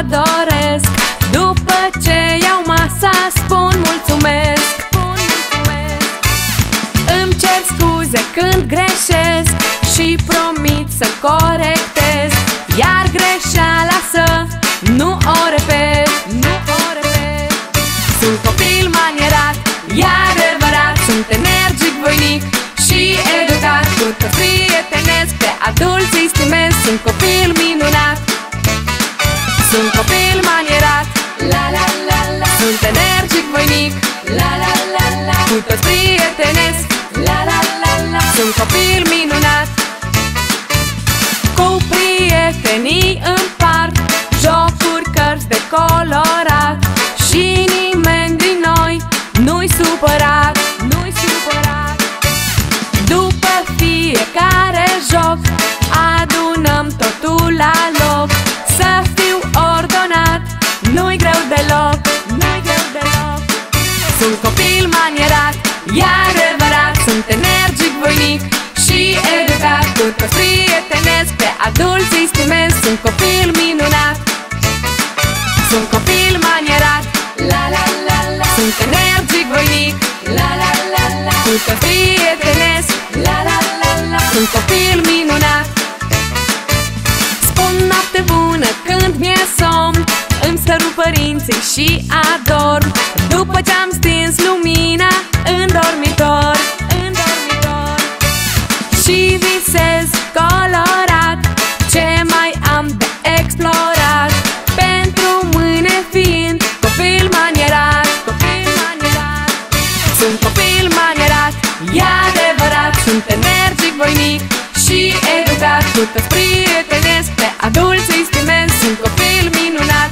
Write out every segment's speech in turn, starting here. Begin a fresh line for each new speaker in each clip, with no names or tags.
doresc. După ce iau masa spun mulțumesc. Îmi cer scuze când greșesc și promit să corectez, iar greșeala să nu o repet. Sunt copil manierat, e adevărat. Sunt energic, voinic și educat. Cu toți prietenesc, pe adulți îi stimez. Sunt copil minunat. Sunt copil manierat, la la la la. Sunt energic, voinic, la la la la. Cu toți prietenesc, la la la la. Sunt copil minunat. Cu prietenii împart jocuri, cărți de colorat și nimeni din noi nu-i supărat. După fiecare joc adunăm totul la loc. Să fiu ordonat nu-i greu deloc. Sunt copil manierat, e adevărat. Sunt energic, voinic și educat. Cu toți prietenesc, pe adulți îi stimez. Sunt copil minunat. Sunt copil manierat, la la la la. Sunt energic, voinic, la la la la. Cu toți prietenesc, la la la la. Sunt copil minunat. Spun noapte bună când mi-e somn, îmi sărut părinții și adorm. După ce-am stins lumina în dormitor, și visez colorat ce mai am de explorat. Pentru mâine fiind copil manierat. Sunt copil manierat, e adevărat. Sunt energic, voinic și educat. Cu toți prietenesc, pe adulți îi stimez. Sunt copil minunat.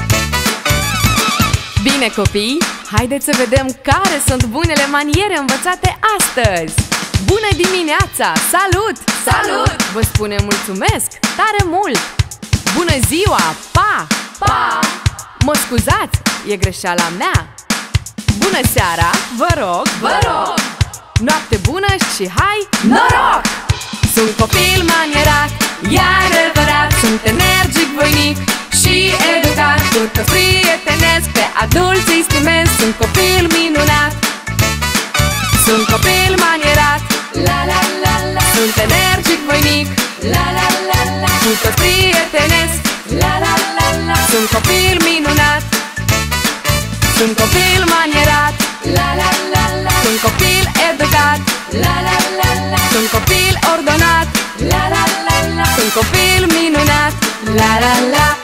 Bine, copii, haideți să vedem care sunt bunele maniere învățate astăzi. Bună dimineața! Salut!
Salut!
Vă spune mulțumesc tare mult! Bună ziua! Pa!
Pa!
Mă scuzați, e greșeala mea. Bună seara! Vă rog!
Vă rog!
Noapte bună și hai
noroc!
Sunt copil manierat, e adevărat. Sunt energic, voinic și educat. Cu toți prietenesc, pe adulți îi stimez. Sunt copil minunat. Sunt copil manierat,
la la la la.
Sunt energic, voinic,
la la la la.
Cu toți prietenesc,
la la la la.
Sunt copil minunat. Sunt copil manierat,
la la la la.
Sunt copil educat,
la la la la.
Sunt copil ordonat,
la la la la.
Sunt copil minunat, la la la.